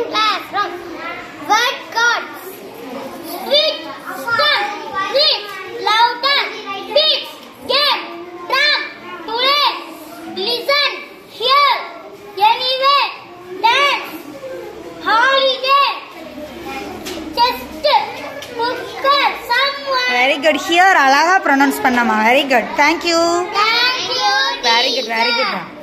classroom. Word cards. Sweet, stuff, sweet, louder, beats, game, drum, play, listen, hear, anywhere, dance, holiday, just, book, someone. Very good. Here, alaga pronounce pannama. Very good. Thank you. Thank you. Very good. Very good.